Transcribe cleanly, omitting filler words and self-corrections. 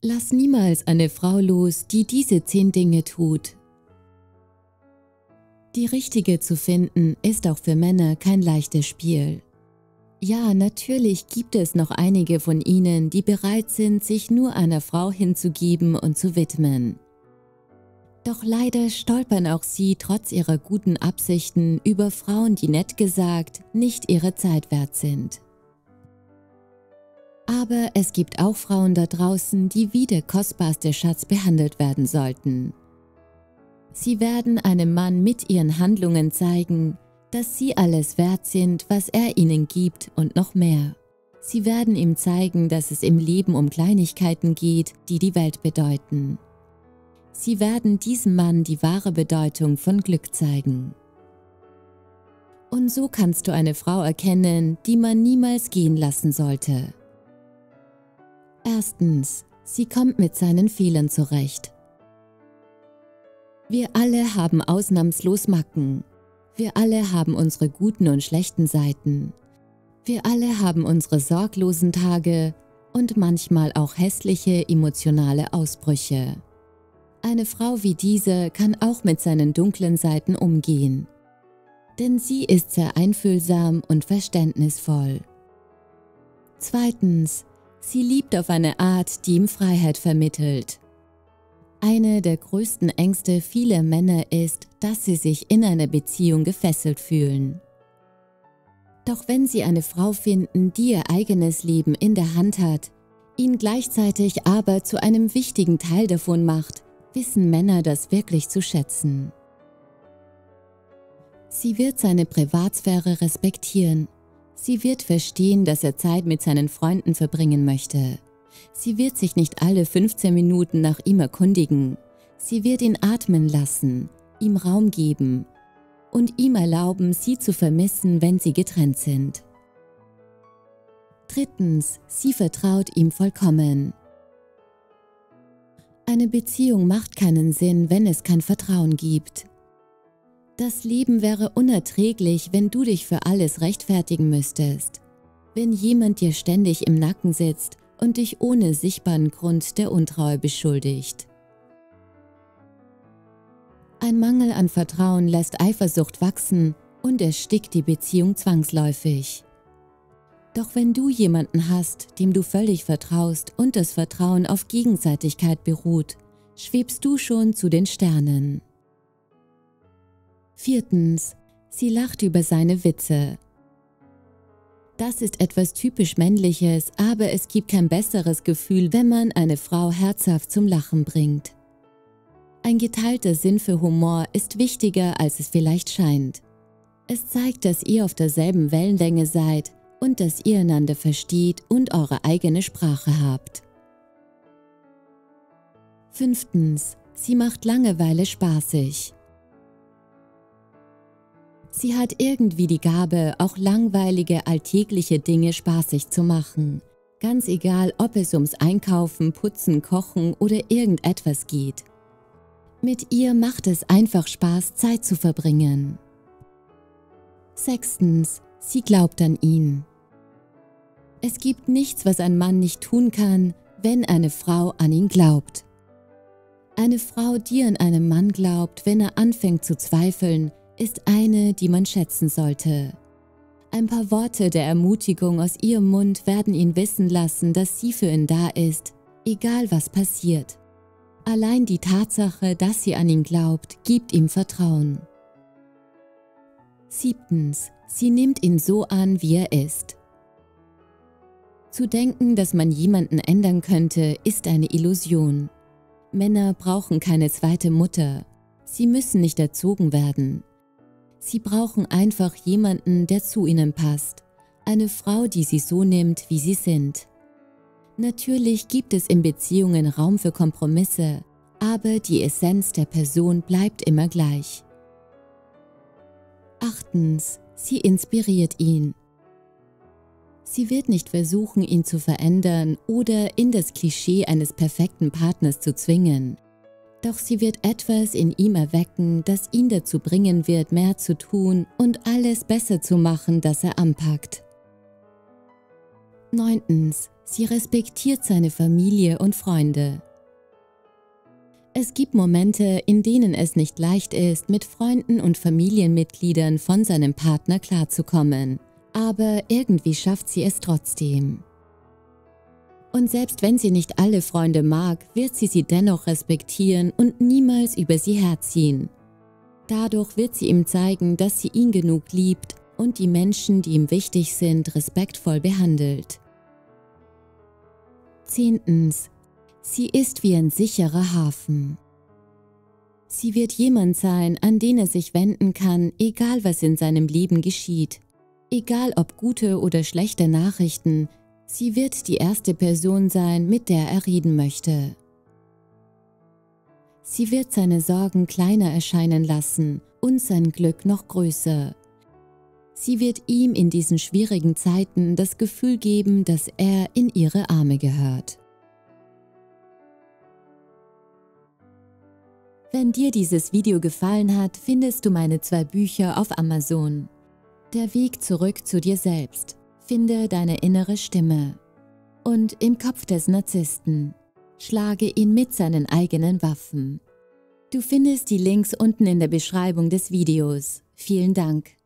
Lass niemals eine Frau los, die diese 10 Dinge tut. Die richtige zu finden, ist auch für Männer kein leichtes Spiel. Ja, natürlich gibt es noch einige von ihnen, die bereit sind, sich nur einer Frau hinzugeben und zu widmen. Doch leider stolpern auch sie trotz ihrer guten Absichten über Frauen, die nett gesagt nicht ihre Zeit wert sind. Aber es gibt auch Frauen da draußen, die wie der kostbarste Schatz behandelt werden sollten. Sie werden einem Mann mit ihren Handlungen zeigen, dass sie alles wert sind, was er ihnen gibt und noch mehr. Sie werden ihm zeigen, dass es im Leben um Kleinigkeiten geht, die die Welt bedeuten. Sie werden diesem Mann die wahre Bedeutung von Glück zeigen. Und so kannst du eine Frau erkennen, die man niemals gehen lassen sollte. Erstens, sie kommt mit seinen Fehlern zurecht. Wir alle haben ausnahmslos Macken. Wir alle haben unsere guten und schlechten Seiten. Wir alle haben unsere sorglosen Tage und manchmal auch hässliche emotionale Ausbrüche. Eine Frau wie diese kann auch mit seinen dunklen Seiten umgehen. Denn sie ist sehr einfühlsam und verständnisvoll. Zweitens, sie liebt auf eine Art, die ihm Freiheit vermittelt. Eine der größten Ängste vieler Männer ist, dass sie sich in einer Beziehung gefesselt fühlen. Doch wenn sie eine Frau finden, die ihr eigenes Leben in der Hand hat, ihn gleichzeitig aber zu einem wichtigen Teil davon macht, wissen Männer das wirklich zu schätzen. Sie wird seine Privatsphäre respektieren. Sie wird verstehen, dass er Zeit mit seinen Freunden verbringen möchte. Sie wird sich nicht alle 15 Minuten nach ihm erkundigen. Sie wird ihn atmen lassen, ihm Raum geben und ihm erlauben, sie zu vermissen, wenn sie getrennt sind. Drittens, sie vertraut ihm vollkommen. Eine Beziehung macht keinen Sinn, wenn es kein Vertrauen gibt. Das Leben wäre unerträglich, wenn du dich für alles rechtfertigen müsstest. Wenn jemand dir ständig im Nacken sitzt und dich ohne sichtbaren Grund der Untreue beschuldigt. Ein Mangel an Vertrauen lässt Eifersucht wachsen und erstickt die Beziehung zwangsläufig. Doch wenn du jemanden hast, dem du völlig vertraust und das Vertrauen auf Gegenseitigkeit beruht, schwebst du schon zu den Sternen. Viertens, sie lacht über seine Witze. Das ist etwas typisch Männliches, aber es gibt kein besseres Gefühl, wenn man eine Frau herzhaft zum Lachen bringt. Ein geteilter Sinn für Humor ist wichtiger, als es vielleicht scheint. Es zeigt, dass ihr auf derselben Wellenlänge seid und dass ihr einander versteht und eure eigene Sprache habt. Fünftens, sie macht Langeweile spaßig. Sie hat irgendwie die Gabe, auch langweilige, alltägliche Dinge spaßig zu machen. Ganz egal, ob es ums Einkaufen, Putzen, Kochen oder irgendetwas geht. Mit ihr macht es einfach Spaß, Zeit zu verbringen. Sechstens, sie glaubt an ihn. Es gibt nichts, was ein Mann nicht tun kann, wenn eine Frau an ihn glaubt. Eine Frau, die an einen Mann glaubt, wenn er anfängt zu zweifeln, ist eine, die man schätzen sollte. Ein paar Worte der Ermutigung aus ihrem Mund werden ihn wissen lassen, dass sie für ihn da ist, egal was passiert. Allein die Tatsache, dass sie an ihn glaubt, gibt ihm Vertrauen. Siebtens, sie nimmt ihn so an, wie er ist. Zu denken, dass man jemanden ändern könnte, ist eine Illusion. Männer brauchen keine zweite Mutter. Sie müssen nicht erzogen werden. Sie brauchen einfach jemanden, der zu ihnen passt. Eine Frau, die sie so nimmt, wie sie sind. Natürlich gibt es in Beziehungen Raum für Kompromisse, aber die Essenz der Person bleibt immer gleich. Achtens, sie inspiriert ihn. Sie wird nicht versuchen, ihn zu verändern oder in das Klischee eines perfekten Partners zu zwingen. Doch sie wird etwas in ihm erwecken, das ihn dazu bringen wird, mehr zu tun und alles besser zu machen, das er anpackt. 9. Sie respektiert seine Familie und Freunde. Es gibt Momente, in denen es nicht leicht ist, mit Freunden und Familienmitgliedern von seinem Partner klarzukommen, aber irgendwie schafft sie es trotzdem. Und selbst wenn sie nicht alle Freunde mag, wird sie dennoch respektieren und niemals über sie herziehen. Dadurch wird sie ihm zeigen, dass sie ihn genug liebt und die Menschen, die ihm wichtig sind, respektvoll behandelt. 10. Sie ist wie ein sicherer Hafen. Sie wird jemand sein, an den er sich wenden kann, egal was in seinem Leben geschieht. Egal ob gute oder schlechte Nachrichten, sie wird die erste Person sein, mit der er reden möchte. Sie wird seine Sorgen kleiner erscheinen lassen und sein Glück noch größer. Sie wird ihm in diesen schwierigen Zeiten das Gefühl geben, dass er in ihre Arme gehört. Wenn dir dieses Video gefallen hat, findest du meine 2 Bücher auf Amazon. Der Weg zurück zu dir selbst. Finde deine innere Stimme. Und Im Kopf des Narzissten. Schlage ihn mit seinen eigenen Waffen. Du findest die Links unten in der Beschreibung des Videos. Vielen Dank.